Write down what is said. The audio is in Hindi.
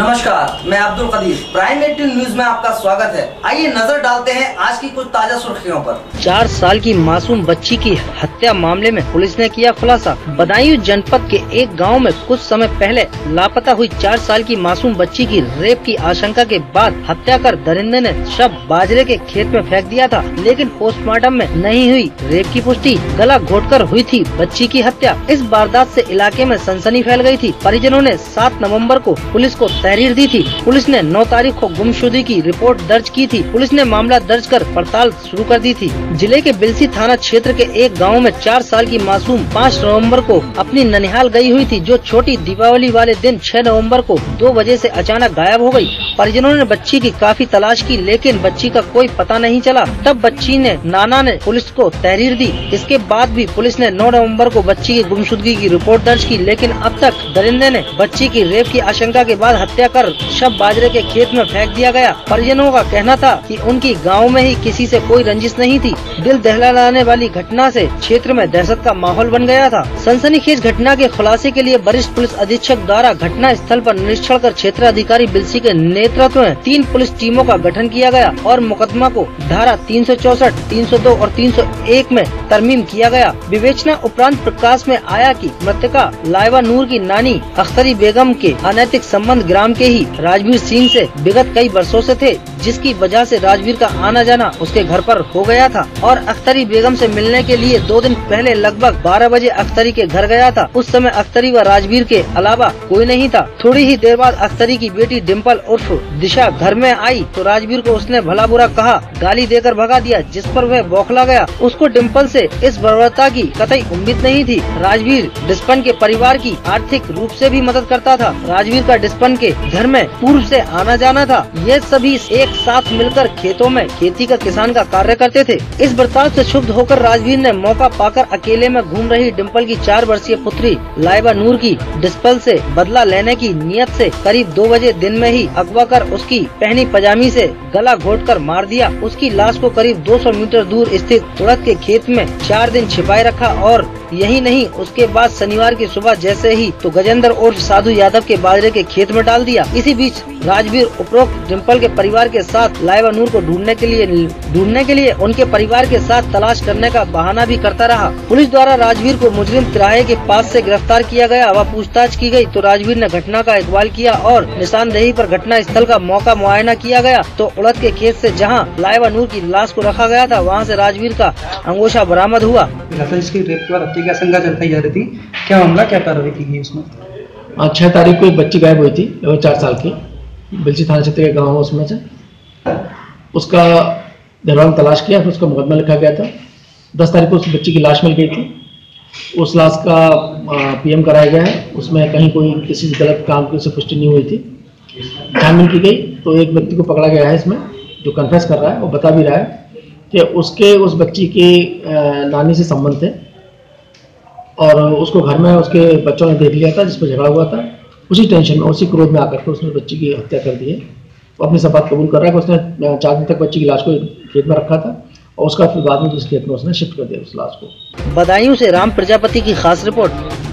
नमस्कार, मैं अब्दुल कदीर। प्राइम 18 न्यूज में आपका स्वागत है। आइए नजर डालते हैं आज की कुछ ताजा सुर्खियों पर। 4 साल की मासूम बच्ची की हत्या मामले में पुलिस ने किया खुलासा। बदायूं जनपद के एक गांव में कुछ समय पहले लापता हुई 4 साल की मासूम बच्ची की रेप की आशंका के बाद हत्या कर दरिंदे ने शव बाजरे के खेत में फेंक दिया था, लेकिन पोस्टमार्टम में नहीं हुई रेप की पुष्टि। गला घोटकर हुई थी बच्ची की हत्या। इस वारदात से इलाके में सनसनी फैल गई थी। परिजनों ने 7 नवंबर को पुलिस को तहरीर दी थी। पुलिस ने 9 तारीख को गुमशुदगी की रिपोर्ट दर्ज की थी। पुलिस ने मामला दर्ज कर पड़ताल शुरू कर दी थी। जिले के बिलसी थाना क्षेत्र के एक गांव में 4 साल की मासूम 5 नवंबर को अपनी ननिहाल गई हुई थी, जो छोटी दीपावली वाले दिन 6 नवंबर को 2 बजे से अचानक गायब हो गई। परिजनों ने बच्ची की काफी तलाश की, लेकिन बच्ची का कोई पता नहीं चला। तब बच्ची ने नाना ने पुलिस को तहरीर दी। इसके बाद भी पुलिस ने 9 नवंबर को बच्ची की गुमशुदगी की रिपोर्ट दर्ज की, लेकिन अब तक दरिंदे ने बच्ची की रेप की आशंका के बाद हत्या कर शव बाजरे के खेत में फेंक दिया गया। परिजनों का कहना था कि उनकी गांव में ही किसी से कोई रंजिश नहीं थी। दिल दहलाने वाली घटना से क्षेत्र में दहशत का माहौल बन गया था। सनसनीखेज घटना के खुलासे के लिए वरिष्ठ पुलिस अधीक्षक द्वारा घटना स्थल पर निरीक्षण कर क्षेत्र अधिकारी बिलसी के नेतृत्व में 3 पुलिस टीमों का गठन किया गया और मुकदमा को धारा 364, 302 और 301 में तरमीम किया गया। विवेचना उपरांत प्रकाश में आया कि मृतका लाइबा नूर की नानी अख्तरी बेगम के अनैतिक संबंध ग्राम के ही राजवीर सिंह से विगत कई वर्षों से थे, जिसकी वजह से राजवीर का आना जाना उसके घर पर हो गया था और अख्तरी बेगम से मिलने के लिए 2 दिन पहले लगभग 12 बजे अख्तरी के घर गया था। उस समय अख्तरी व राजवीर के अलावा कोई नहीं था। थोड़ी ही देर बाद अख्तरी की बेटी डिम्पल उर्फ दिशा घर में आई तो राजवीर को उसने भला बुरा कहा, गाली देकर भगा दिया, जिस पर वह बौखला गया। उसको डिम्पल से इस बर्बरता की कतई उम्मीद नहीं थी। राजवीर डिस्पन के परिवार की आर्थिक रूप से भी मदद करता था। राजवीर का डिस्पन के घर में पूर्व से आना जाना था। ये सभी एक साथ मिलकर खेतों में खेती का किसान का कार्य करते थे। इस बर्ताव से क्षुब्ध होकर राजवीर ने मौका पाकर अकेले में घूम रही डिम्पल की 4 वर्षीय पुत्री लाइबा नूर की डिस्पल से बदला लेने की नियत से करीब 2 बजे दिन में ही अगवा कर उसकी पहनी पजामी से गला घोटकर मार दिया। उसकी लाश को करीब 200 मीटर दूर स्थित उड़द के खेत में 4 दिन छिपाए रखा और यही नहीं, उसके बाद शनिवार की सुबह जैसे ही तो गजेंद्र उर्फ साधु यादव के बाजरे के खेत में डाल दिया। इसी बीच राजवीर उपरोक्त डिम्पल के परिवार के साथ लाइबा नूर को ढूंढने के लिए उनके परिवार के साथ तलाश करने का बहाना भी करता रहा। पुलिस द्वारा राजवीर को मुजरिम तिराहे के पास से गिरफ्तार किया गया व पूछताछ की गई तो राजवीर ने घटना का इकबाल किया और निशानदेही पर घटना स्थल का मौका मुआयना किया गया तो उड़द के खेत से जहां लाइबा नूर की लाश को रखा गया था, वहां से राजवीर का अंगोछा बरामद हुआ। इसकी रेप के बाद हत्या की आशंका जताई जा रही थी, क्या मामला, क्या कार्रवाई की गई उसमें? 6 तारीख को एक बच्ची गायब हुई थी, 4 साल की, बिलसी थाना क्षेत्र के गाँव उसमें से। उसका दरबार तलाश किया, फिर उसका मुकदमा लिखा गया था। 10 तारीख को उस बच्ची की लाश मिल गई थी। उस लाश का पीएम कराया गया है। उसमें कहीं कोई किसी गलत काम की से पुष्टि नहीं हुई थी। छानबीन की गई तो एक व्यक्ति को पकड़ा गया है इसमें, जो कन्फेस कर रहा है। वो बता भी रहा है कि उसके उस बच्ची के नानी से संबंध थे और उसको घर में उसके बच्चों ने देख लिया था, जिस पर झगड़ा हुआ था। उसी टेंशन में, उसी क्रोध में आकर के उसने बच्ची की हत्या कर दी है। वो अपनी सब बात कबूल कर रहा है कि उसने 4 दिन तक बच्ची की लाश को खेत में रखा था और उसका फिर बाद में जिस खेत में उसने शिफ्ट कर दिया उस लाश को। बदायूं से राम प्रजापति की खास रिपोर्ट।